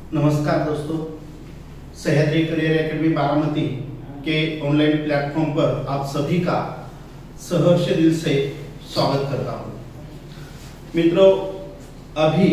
नमस्कार दोस्तों, Sahyadri career academy Baramati के ऑनलाइन प्लेटफॉर्म पर आप सभी का सहर्ष दिल से स्वागत करता हूं। मित्रों, अभी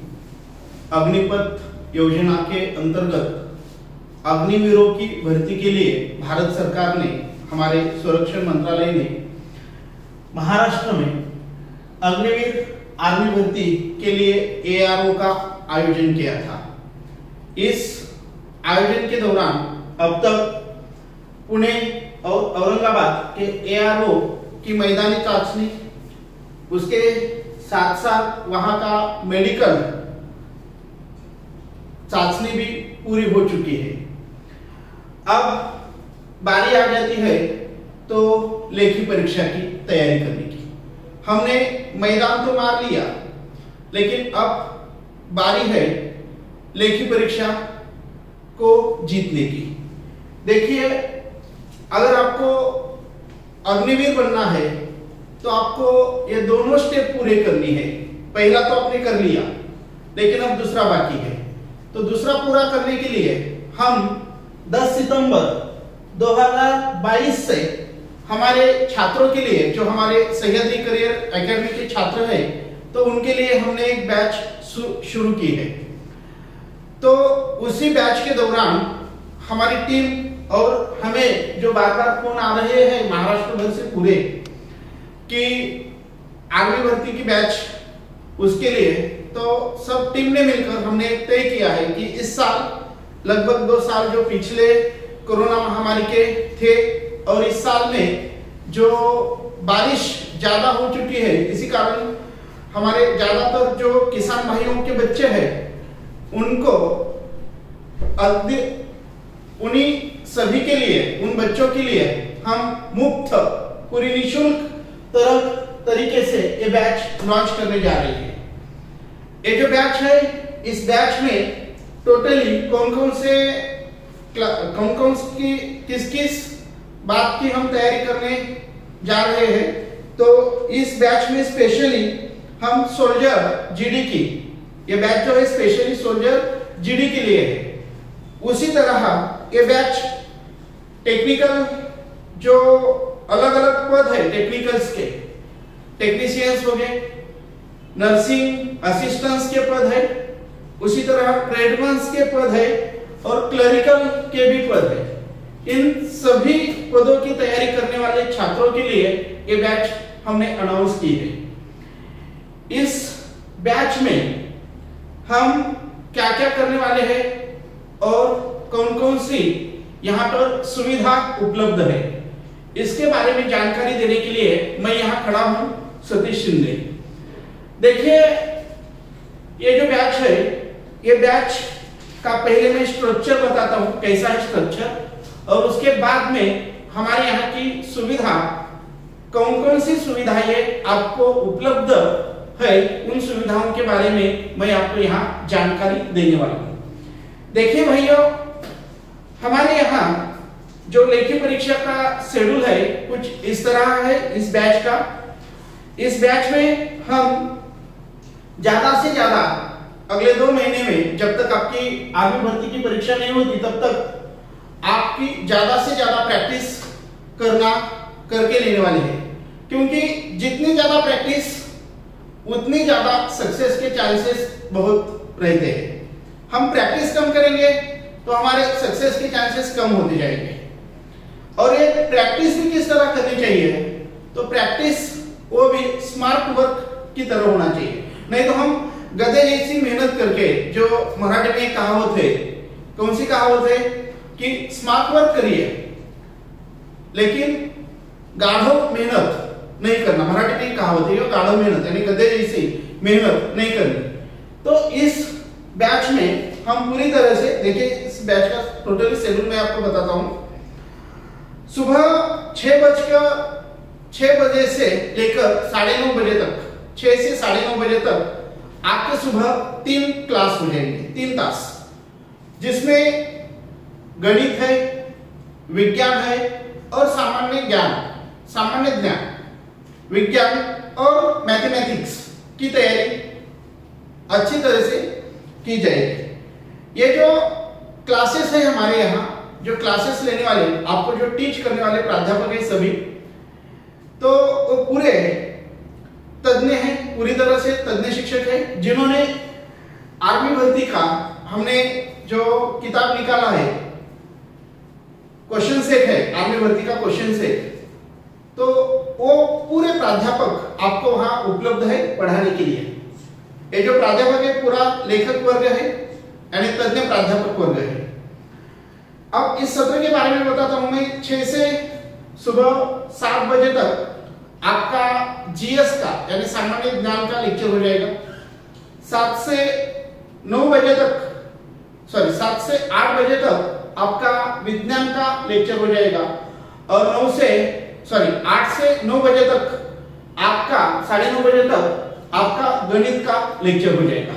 अग्निपथ योजना के अंतर्गत अग्निवीरों की भर्ती के लिए भारत सरकार ने, हमारे संरक्षण मंत्रालय ने महाराष्ट्र में अग्निवीर आर्मी भर्ती के लिए ARO का आयोजन किया था। इस आयोजन के दौरान अब तक पुणे और औरंगाबाद के ARO की मैदानी चाचनी, उसके साथ साथ वहां का मेडिकल चाचनी भी पूरी हो चुकी है। अब बारी आ जाती है तो लेखी परीक्षा की तैयारी करने की। हमने मैदान तो मार लिया, लेकिन अब बारी है लेखी परीक्षा को जीतने की। देखिए, अगर आपको अग्निवीर बनना है तो आपको ये दोनों स्टेप पूरे करनी है। पहला तो आपने कर लिया, लेकिन अब दूसरा बाकी है। तो दूसरा पूरा करने के लिए हम 10 सितंबर 2022 से हमारे छात्रों के लिए, जो हमारे सह्याद्री करियर एकेडमी के छात्र हैं, तो उनके लिए हमने एक बैच शुरू की है। तो उसी बैच के दौरान हमारी टीम और हमें जो बार बार फोन आ रहे हैं महाराष्ट्र भर से पूरे कि आर्मी भर्ती की बैच, उसके लिए तो सब टीम ने मिलकर हमने तय किया है कि इस साल लगभग 2 साल जो पिछले कोरोना महामारी के थे और इस साल में जो बारिश ज्यादा हो चुकी है, इसी कारण हमारे ज्यादातर जो किसान भाइयों के बच्चे हैं उनको उन्हीं सभी के लिए, उन बच्चों के लिए हम मुफ्त, पूरी निःशुल्क तरीके से ये बैच लॉन्च करने जा रही है। ये जो बैच है, इस बैच में टोटली कौन की किस बात की हम तैयारी करने जा रहे हैं। तो इस बैच में स्पेशली हम सोल्जर जीडी की, ये बैच जो है स्पेशली सोल्जर जीडी के लिए है। उसी तरह ये बैच टेक्निकल, जो अलग अलग पद है टेक्निकल्स के, टेक्नीशियंस हो गए, नर्सिंग असिस्टेंट्स के पद है, उसी तरह ट्रेडमैन्स के पद है और क्लरिकल के भी पद है। इन सभी पदों की तैयारी करने वाले छात्रों के लिए ये बैच हमने अनाउंस की है। इस बैच में हम क्या क्या करने वाले हैं और कौन कौन सी यहाँ पर सुविधा उपलब्ध है, इसके बारे में जानकारी देने के लिए मैं यहाँ खड़ा हूँ, सतीश शिंदे। देखिए, ये जो बैच है, ये बैच का पहले मैं स्ट्रक्चर बताता हूँ, कैसा है स्ट्रक्चर, और उसके बाद में हमारे यहाँ की सुविधा, कौन सी सुविधाएं आपको उपलब्ध है, उन सुविधाओं के बारे में मैं आपको यहाँ जानकारी देने वाला हूँ। देखिए भाइयों, हमारे यहाँ जो लेखी परीक्षा का शेड्यूल है कुछ इस तरह है इस बैच का। इस बैच में हम ज्यादा से ज्यादा अगले 2 महीने में, जब तक आपकी आर्मी भर्ती की परीक्षा नहीं होती, तब तक आपकी ज्यादा से ज्यादा प्रैक्टिस करके लेने वाले हैं। क्योंकि जितनी ज्यादा प्रैक्टिस उतनी ज्यादा सक्सेस के चांसेस बहुत रहते हैं। हम प्रैक्टिस कम करेंगे तो हमारे सक्सेस के चांसेस कम होते जाएंगे। और ये प्रैक्टिस भी किस तरह करनी चाहिए, तो प्रैक्टिस वो भी स्मार्ट वर्क की तरह होना चाहिए। नहीं तो हम गधे जैसी मेहनत करके, जो मराठी में कहावत है, कौन सी कहावत है कि स्मार्ट वर्क करिए लेकिन गाढ़ो मेहनत नहीं करना। मराठी में कहावत है, गाढ़ो मेहनत यानी गधे जैसी मेहनत नहीं करनी। तो इस बैच में हम पूरी तरह से, देखिए इस बैच का टोटली शेड्यूल मैं आपको बताता हूं। सुबह 6 बजे से लेकर 9:30 बजे तक, 6 से 9:30 बजे तक आपके सुबह 3 क्लास हो जाएंगे, 3 तास, जिसमें गणित है, विज्ञान है और सामान्य ज्ञान, विज्ञान और मैथमेटिक्स की तैयारी अच्छी तरह से की जाएगी। ये जो क्लासेस है हमारे यहाँ, जो क्लासेस लेने वाले, आपको जो टीच करने वाले प्राध्यापक है सभी, तो वो पूरे तज्ञ हैं, पूरी तरह से तज्ञ शिक्षक है, जिन्होंने आर्मी भर्ती का हमने जो किताब निकाला है, क्वेश्चन सेट है आर्मी भर्ती का क्वेश्चन सेट, तो वो पूरे प्राध्यापक आपको वहां उपलब्ध है पढ़ाने के लिए। ये जो प्राध्यापक है पूरा लेखक वर्ग है, यानी तज्ञ प्राध्यापक वर्ग है। अब इस सत्र के बारे में बताता हूं मैं। 6 से सुबह 7 बजे तक आपका जीएस का यानी सामान्य ज्ञान का लेक्चर हो जाएगा। 7 से 9 बजे तक, सॉरी 7 से 8 बजे तक आपका विज्ञान का लेक्चर हो जाएगा, और 8 से 9 बजे तक आपका 9:30 बजे तक आपका गणित का लेक्चर हो जाएगा।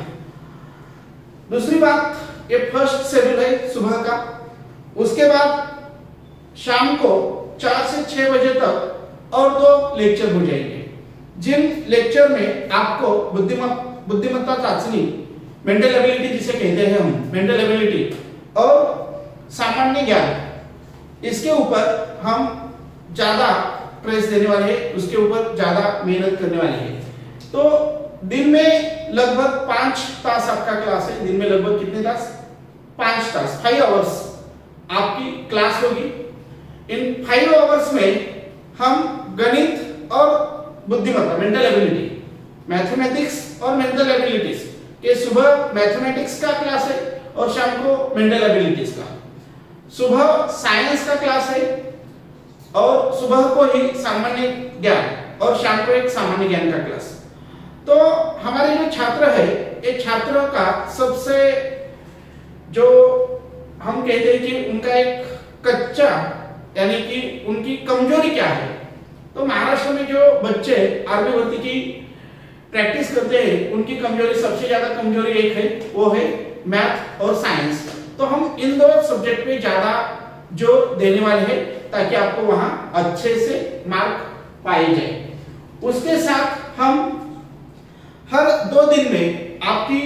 दूसरी बात, ये फर्स्ट शेड्यूल है सुबह का। उसके बाद शाम को 4 से 6 बजे तक और 2 लेक्चर हो जाएंगे, जिन लेक्चर में आपको बुद्धिमत्ता चाचनी, मेंटल एबिलिटी जिसे कहते हैं हम, मेंटल एबिलिटी और सामान्य ज्ञान, इसके ऊपर हम ज्यादा प्रेस देने वाले हैं, उसके ऊपर ज्यादा मेहनत करने वाले हैं। तो दिन में लगभग 5 तास आपका क्लास है। दिन में लगभग कितने तास? 5 तास, 5 आवर्स आपकी क्लास होगी। इन 5 आवर्स में हम गणित और बुद्धिमत्ता, मेंटल एबिलिटी, मैथमेटिक्स और मेंटल एबिलिटीज के सुबह मैथमेटिक्स का क्लास है और शाम को मेंटल एबिलिटीज का। सुबह साइंस का क्लास है और सुबह को ही सामान्य ज्ञान और शाम को एक सामान्य ज्ञान का क्लास। तो हमारे जो छात्र है, ये छात्रों का सबसे जो हम कहते हैं कि उनका एक कच्चा, यानी कि उनकी कमजोरी क्या है, तो महाराष्ट्र में जो बच्चे आर्मी भर्ती की प्रैक्टिस करते हैं, उनकी कमजोरी, सबसे ज्यादा कमजोरी एक है, वो है मैथ और साइंस। तो हम इन 2 सब्जेक्ट पे ज्यादा जोर देने वाले हैं ताकि आपको वहां अच्छे से मार्क पाए जाए। उसके साथ हम हर 2 दिन में आपकी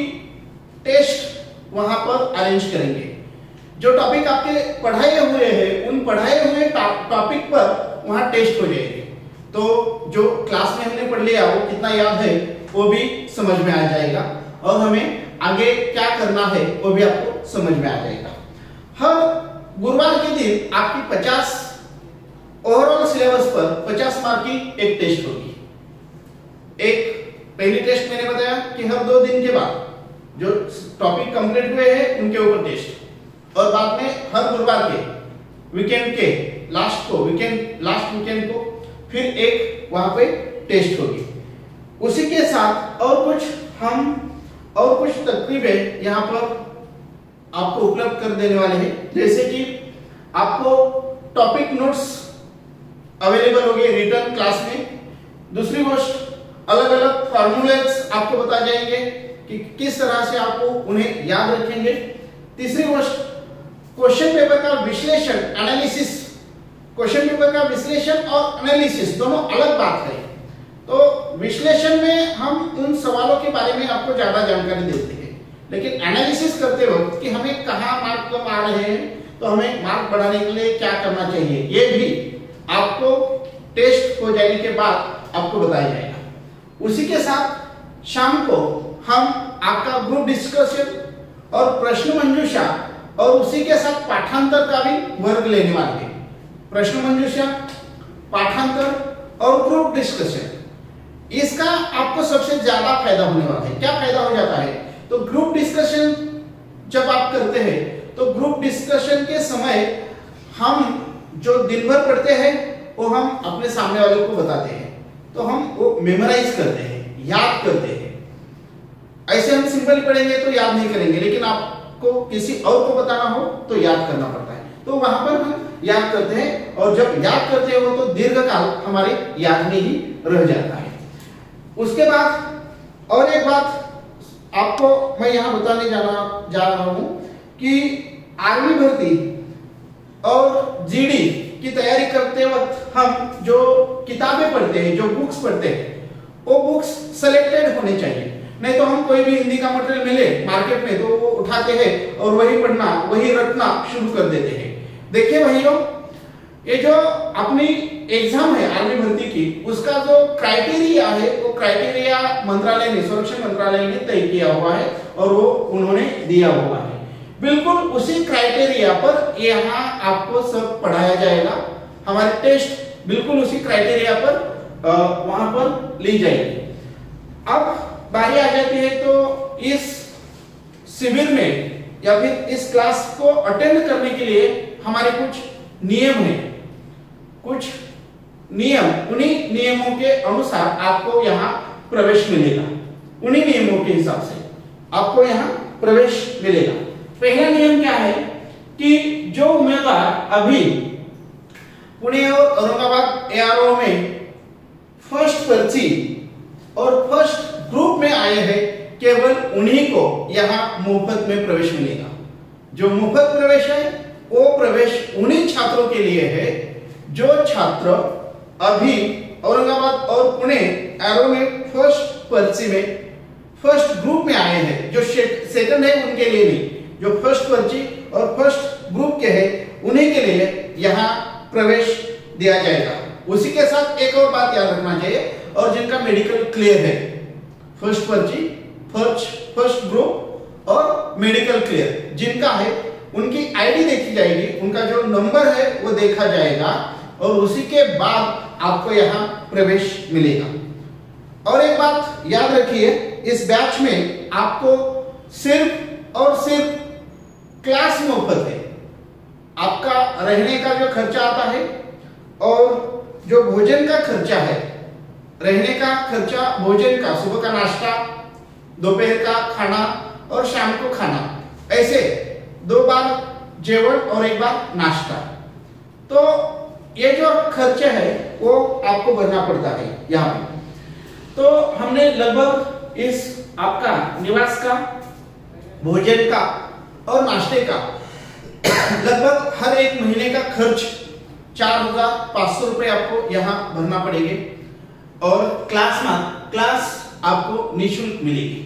टेस्ट वहां पर अरेंज करेंगे। जो टॉपिक आपके पढ़ाए हुए हैं, उन पढ़ाए हुए टॉपिक पर वहां टेस्ट हो जाएंगे। तो जो क्लास में हमने पढ़ लिया वो कितना याद है वो भी समझ में आ जाएगा, और हमें आगे क्या करना है वो भी आपको समझ में आ जाएगा। हर गुरुवार के दिन आपकी 50 ओवरऑल सिलेबस पर 50 मार्क की एक टेस्ट होगी। एक पहली टेस्ट मैंने बताया कि हर 2 दिन के बाद जो टॉपिक कंप्लीट हुए हैं उनके ऊपर टेस्ट, और बाद में हर गुरुवार के वीकेंड के लास्ट वीकेंड को फिर एक वहां पे टेस्ट होगी। उसी के साथ और कुछ तकरीबें यहाँ पर आपको उपलब्ध कर देने वाले हैं, जैसे कि आपको टॉपिक नोट्स अवेलेबल होंगे रिटर्न क्लास में। दूसरी गोष्ट, अलग अलग फॉर्मूलेस आपको बताए जाएंगे कि किस तरह से आपको उन्हें याद रखेंगे। तीसरी गोष्ट, क्वेश्चन पेपर का विश्लेषण, एनालिसिस। क्वेश्चन पेपर का विश्लेषण और एनालिसिस दोनों अलग बात है। तो विश्लेषण में हम उन सवालों के बारे में आपको ज्यादा जानकारी देते हैं, लेकिन एनालिसिस करते वक्त कि हमें कहाँ मार्क कम आ रहे हैं, तो हमें मार्क बढ़ाने के लिए क्या करना चाहिए, ये भी आपको टेस्ट हो जाने के बाद आपको बताया जाएगा। उसी के साथ शाम को हम आपका ग्रुप डिस्कशन और प्रश्न मंजूषा और उसी के साथ पाठांतर का भी वर्ग लेने वाले हैं। प्रश्न मंजूषा, पाठांतर और ग्रुप डिस्कशन, इसका आपको सबसे ज्यादा फायदा होने वाला है। क्या फायदा हो जाता है? तो ग्रुप डिस्कशन जब आप करते हैं तो ग्रुप डिस्कशन के समय हम जो दिन भर पढ़ते हैं वो हम अपने सामने वाले को बताते हैं, तो हम वो मेमोराइज करते हैं, याद करते हैं। ऐसे हम सिंपली पढ़ेंगे तो याद नहीं करेंगे, लेकिन आपको किसी और को बताना हो तो याद करना पड़ता है, तो वहां पर हम याद करते हैं, और जब याद करते हैं वो तो दीर्घकाल हमारे याद में ही रह जाता है। उसके बाद और एक बात आपको मैं यहां बताने जा रहा हूं कि आर्मी भर्ती और जीडी की तैयारी करते वक्त हम जो किताबें पढ़ते हैं, जो बुक्स पढ़ते हैं, वो बुक्स सिलेक्टेड होने चाहिए। नहीं तो हम कोई भी हिंदी का मटेरियल मिले मार्केट में तो वो उठा उठाते हैं और वही पढ़ना, वही रटना शुरू कर देते हैं। देखिए भाइयों, ये जो अपनी एग्जाम है आर्मी भर्ती की, उसका जो क्राइटेरिया है वो क्राइटेरिया मंत्रालय ने, संरक्षण मंत्रालय ने तय किया हुआ है और वो उन्होंने दिया हुआ है। बिल्कुल उसी क्राइटेरिया पर यहाँ आपको सब पढ़ाया जाएगा। हमारे टेस्ट बिल्कुल उसी क्राइटेरिया पर वहां पर ली जाएगी। अब बारी आ जाती है तो इस शिविर में या फिर इस क्लास को अटेंड करने के लिए हमारे कुछ नियम हैं। कुछ नियम, उन्हीं नियमों के अनुसार आपको यहाँ प्रवेश मिलेगा। उन्हीं नियमों के हिसाब से आपको यहाँ प्रवेश मिलेगा। पहला नियम क्या है कि जो उम्मीदवार अभी पुणे और औरंगाबाद एआरओ में फर्स्ट पर्ची और फर्स्ट ग्रुप में आए हैं, केवल उन्हीं को यहाँ मुफ्त में प्रवेश मिलेगा। जो मुफ्त प्रवेश है वो प्रवेश उन्हीं छात्रों के लिए है जो छात्र अभी औरंगाबाद और पुणे एआरओ में फर्स्ट पर्ची में फर्स्ट ग्रुप में आए हैं। जो सेकंड है उनके लिए नहीं, जो फर्स्ट पर्ची और फर्स्ट ग्रुप के हैं उन्हीं के लिए यहाँ प्रवेश दिया जाएगा। उसी के साथ एक और बात याद रखना चाहिए, और जिनका मेडिकल क्लियर है, फर्स्ट पर्ची, फर्स्ट ग्रुप और मेडिकल क्लियर जिनका है, उनकी आईडी देखी जाएगी, उनका जो नंबर है वो देखा जाएगा और उसी के बाद आपको यहाँ प्रवेश मिलेगा। और एक बात याद रखिए, इस बैच में आपको सिर्फ और सिर्फ क्लास मुफ्त है। आपका रहने का जो खर्चा आता है और जो भोजन का खर्चा है, रहने का खर्चा, भोजन का, सुबह का नाश्ता, दोपहर का खाना और शाम को खाना, ऐसे 2 बार जेवण और 1 बार नाश्ता, तो ये जो खर्चा है वो आपको भरना पड़ता है यहाँ पे। तो हमने लगभग इस आपका निवास का, भोजन का और नाश्ते का लगभग हर एक महीने का खर्च 4,500 रुपए आपको यहाँ भरना पड़ेंगे और क्लास आपको निःशुल्क मिलेगी।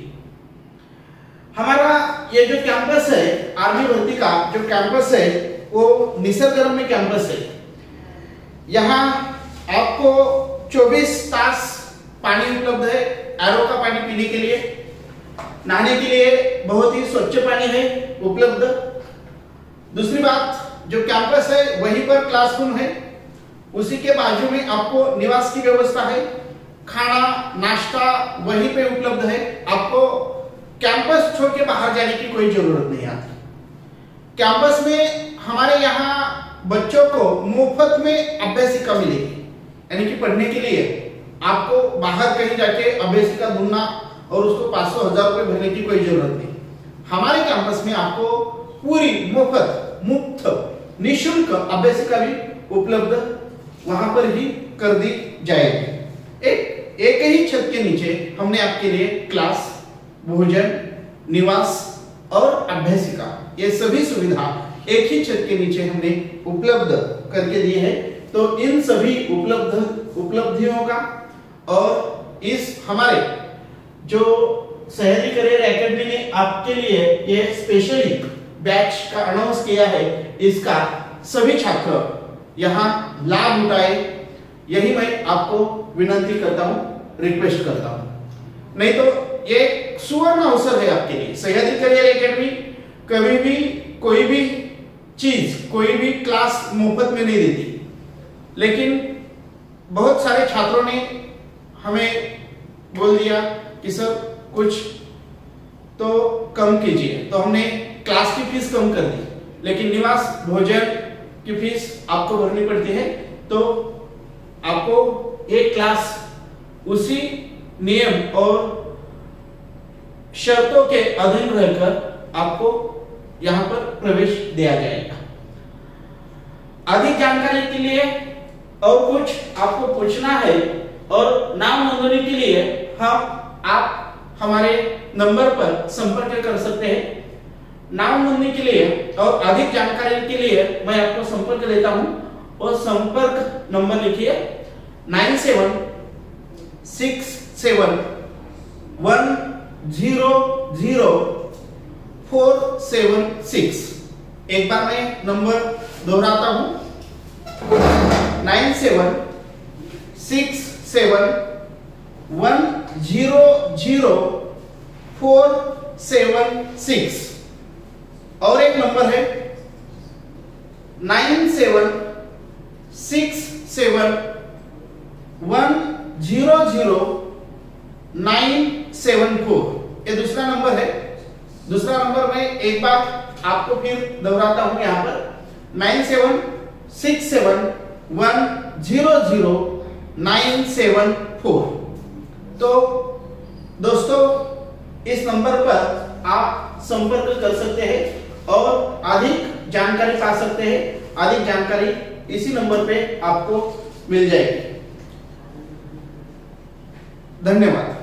हमारा ये जो कैंपस है, आर्मी भर्ती का जो कैंपस है वो निसर्गरम्य कैंपस है। यहाँ आपको 24 तास पानी उपलब्ध है, आरओ का पानी पीने के लिए, नहाने के लिए बहुत ही स्वच्छ पानी है उपलब्ध। दूसरी बात, जो कैंपस है वहीं पर क्लासरूम है, उसी के बाजू में आपको निवास की व्यवस्था है, खाना नाश्ता वहीं पे उपलब्ध है। आपको कैंपस छोड़ के बाहर जाने की कोई जरूरत नहीं आती। कैंपस में हमारे यहाँ बच्चों को मुफ्त में अभ्यासिका मिलेगी, यानी कि पढ़ने के लिए आपको बाहर कहीं जाके अभ्यासिका ढूंढना और उसको 500-1000 रुपए भरने की कोई जरूरत नहीं। हमारे कैंपस में आपको पूरी मुफ्त निःशुल्क अभ्यासिका भी उपलब्ध वहां पर ही कर दी जाएगी। एक ही छत के नीचे हमने आपके लिए क्लास, भोजन, निवास और अभ्यासिका, ये सभी सुविधा एक ही छत के नीचे हमने उपलब्ध करके दी है। तो इन सभी उपलब्धियों का और इस हमारे जो सह्याद्री करियर एकेडमी ने आपके लिए ये स्पेशली बैच का अनाउंस किया है, इसका सभी छात्र यहाँ लाभ उठाए, यही मैं आपको विनंती करता हूँ, रिक्वेस्ट करता हूँ। नहीं तो ये सुवर्ण अवसर है आपके लिए। सह्याद्री करियर एकेडमी कभी भी कोई भी चीज, कोई भी क्लास मुफ्त में नहीं देती, लेकिन बहुत सारे छात्रों ने हमें बोल दिया कि सर कुछ तो कम कीजिए, तो हमने क्लास की फीस कम कर दी, लेकिन निवास भोजन की फीस आपको भरनी पड़ती है। तो आपको एक क्लास उसी नियम और शर्तों के अधीन रहकर आपको यहां पर प्रवेश दिया जाएगा। अधिक जानकारी के लिए और कुछ आपको पूछना है और नाम नोंदणी के लिए आप हमारे नंबर पर संपर्क कर सकते हैं। नाम नोंदणी के लिए और अधिक जानकारी के लिए मैं आपको संपर्क देता हूं, और संपर्क नंबर लिखिए 9767100455। 476। एक बार मैं नंबर दोहराता हूं, 9767100476। और एक नंबर है 9767100974। ये दूसरा नंबर है। दूसरा नंबर मैं एक बार आपको फिर दोहराता हूं, यहां पर 9767100974। तो दोस्तों, इस नंबर पर आप संपर्क कर सकते हैं और अधिक जानकारी पा सकते हैं। अधिक जानकारी इसी नंबर पे आपको मिल जाएगी। धन्यवाद।